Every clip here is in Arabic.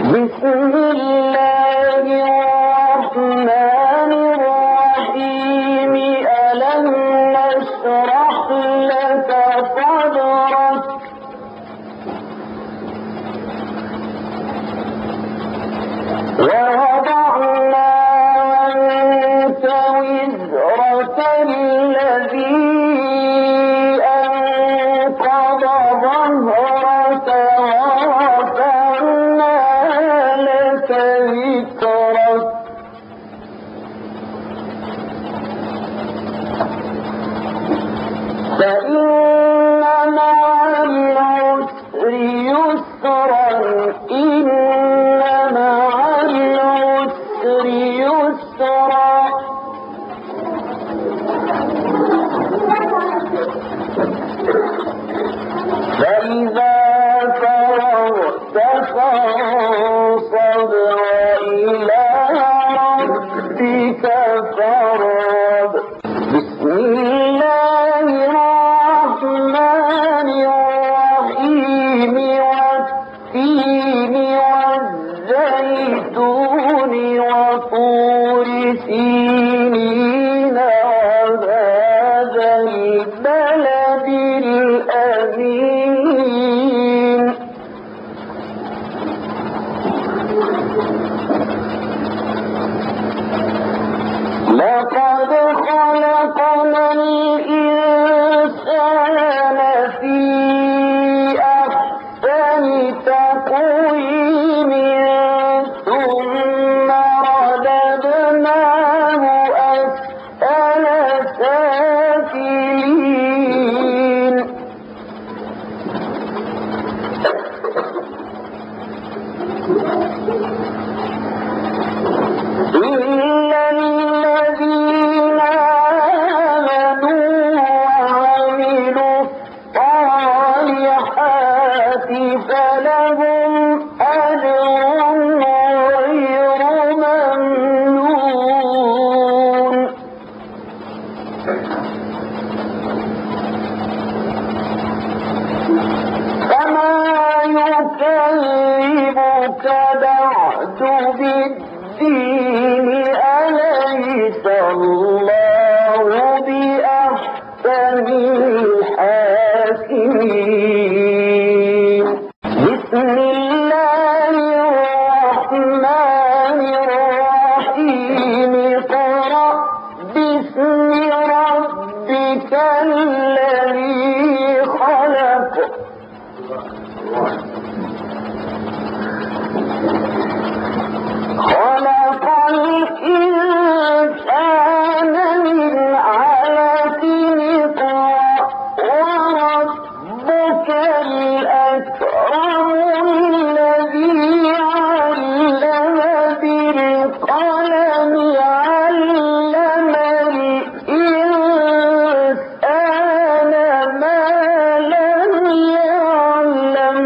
بسم الله الرحمن الرحيم ألم نشرح لك صدرك ووضعنا عنك وزرك الذي أنقض ظهرك ورفعنا لك ذكرك فإن مع العسر يسرا إن مع العسر يسرا فإذا فرغت فانصب وإلى ربك فارغب بسم الله الرحمن الرحيم والتين والزيتون وطور سينين وهذا البلد الأمين لقد خلقنا الإنسان في أحسن تقويم ثم رددناه أسفل سافلين إلا الذين آمنوا وعملوا الصالحات فلهم أجر غير ممنون فما يكذبك بعد بالدين أليس الله بأحسن الحاكمين بسم الله الرحمن الرحيم اقرأ باسم ربك الذي خلق خلق الإنسان من علق اقرأ وربك الأكرم الذي علم بالقلم علم الإنسان ما لم يعلم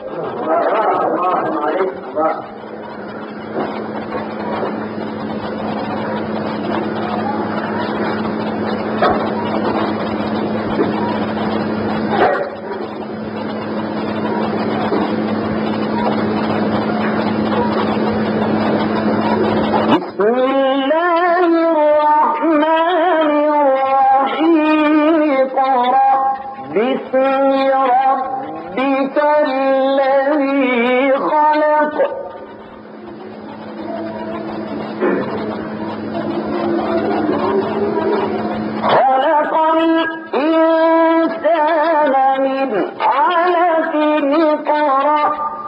بسم الله الرحمن الرحيم اقرأ باسم ربك الذي خلق خلق الإنسان من علق اقرأ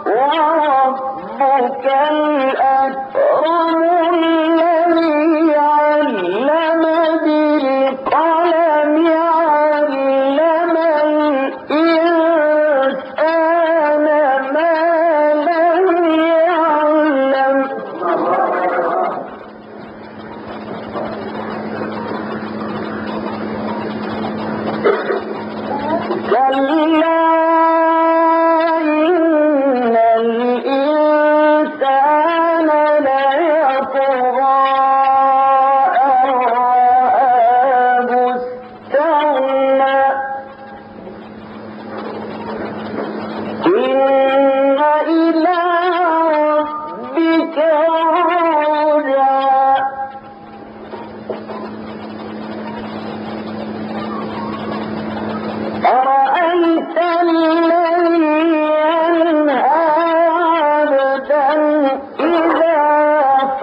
وربك الأكرم الذي علم بالقلم علم الإنسان ما لم يعلم كلا إن الإنسان ليطغى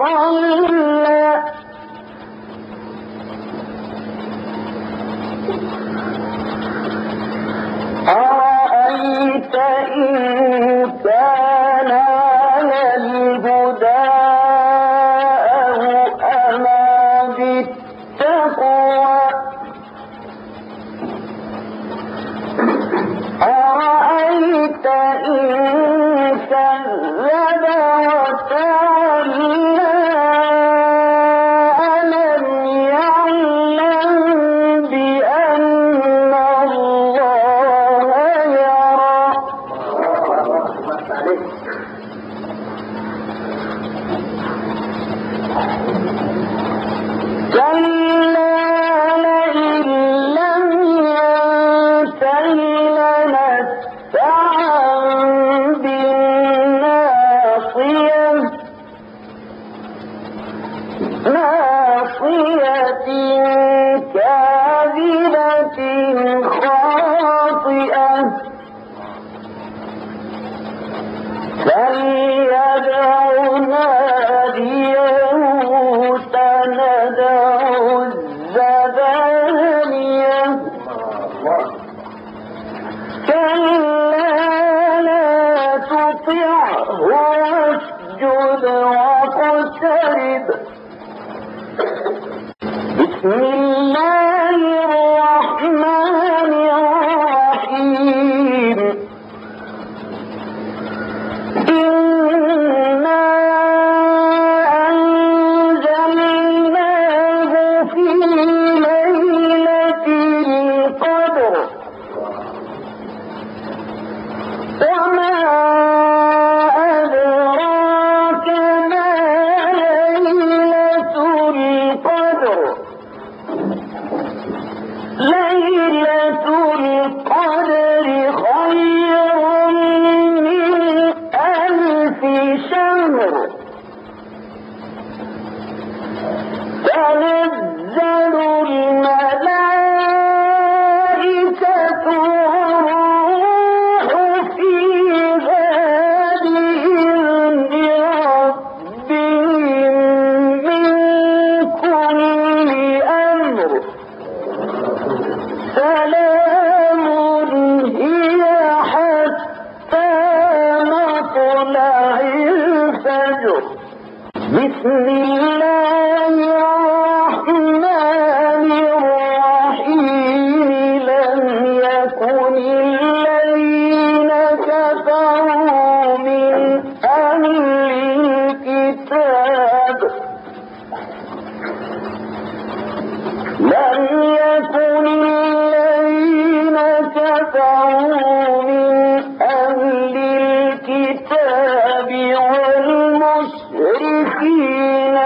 صلى أرأيت إن كان على الهدى أو أمر بالتقوى أرأيت إن كذب وتولى ألم يعلم بأن الله يرى كلا لئن لم ينته لنسفعا بالناصية ناصية كاذبة خاطئة فليدع ناديه سندع الزبانية كلا لا تطعه واسجد واقترب بسم الله الرحمن الرحيم إنا أنزلناه في ليلة القدر وما أدراك ما ليلة القدر ليلة القدر خير من 1000 شهر تنزل الملائكة والروح فيها بإذن ربهم من كل أمر سلام هي حتى مطلع الفجر بسم الله الرحمن الرحيم لم يكن الذين كفروا من أهل الكتاب لم يكن الذين كفروا من أهل الكتاب والمشركين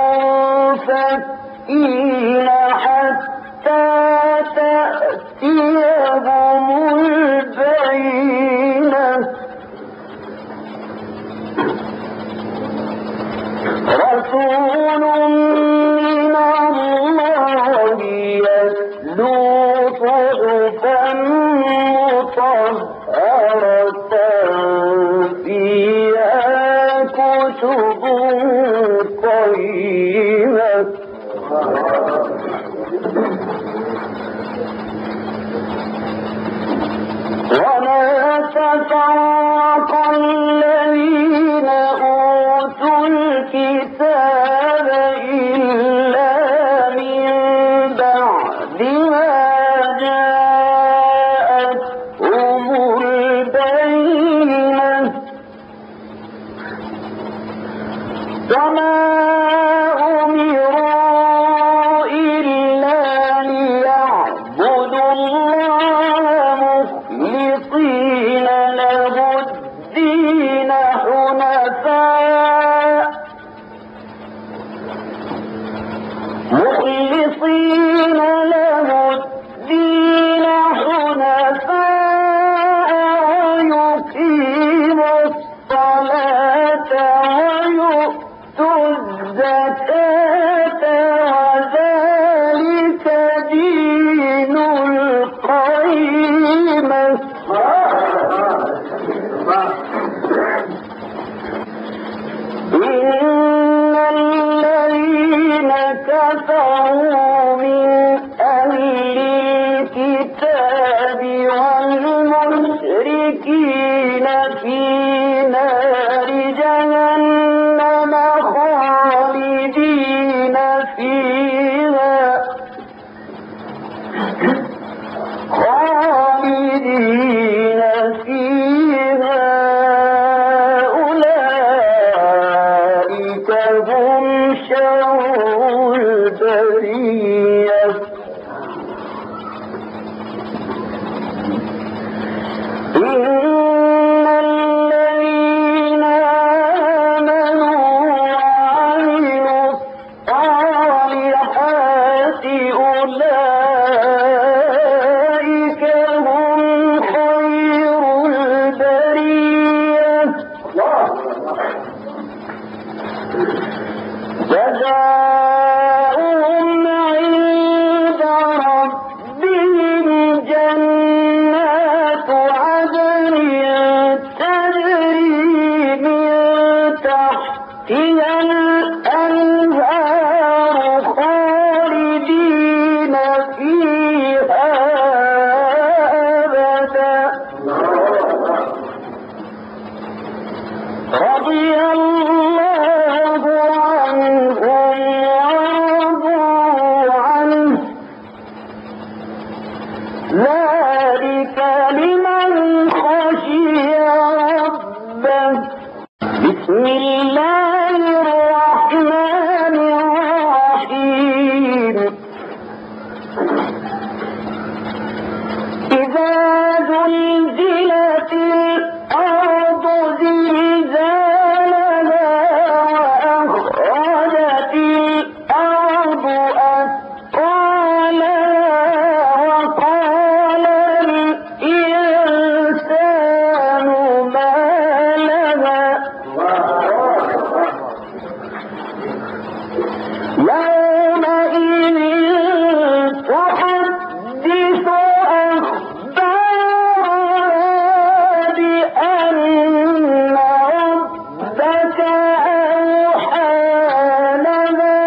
منفكين حتى تأتيهم البينة رسول من الله يتلو صحفا مطهرة فيها كتب قيمة وما تفرق الذين أوتوا الكتاب إلا من بعد ما جاءتهم البينة وما أمروا إلا ليعبدوا الله مخلصين له الدين حنفاء ويقيموا الصلاة ويؤتوا الزكاة وذلك دين القيمة إن جزاؤهم عند ربهم جنات عدن تجري من تحتها الأنهار خالدين فيها أبدا رضي الله عنهم ورضوا عنه ذلك لمن خشي ربه بسم الله الرحمن الرحيم إذا زلزلت الأرض زلزالها وأخرجت الأرض أثقالها وقال الإنسان ما لها يومئذ تحدث أخبارها بأن ربك أوحى لها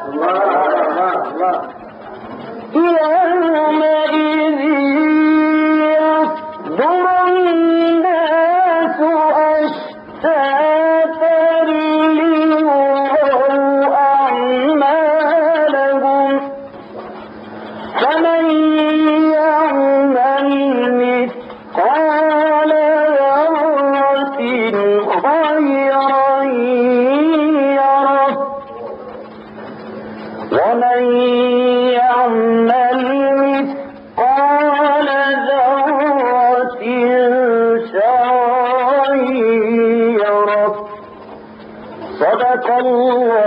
يومئذ يصدر الناس أشتاتا ليروا أعمالهم فمن يعمل مثقال ذرة خيرا يره ومن يعمل مثقال ذرة شرا يره صدق الله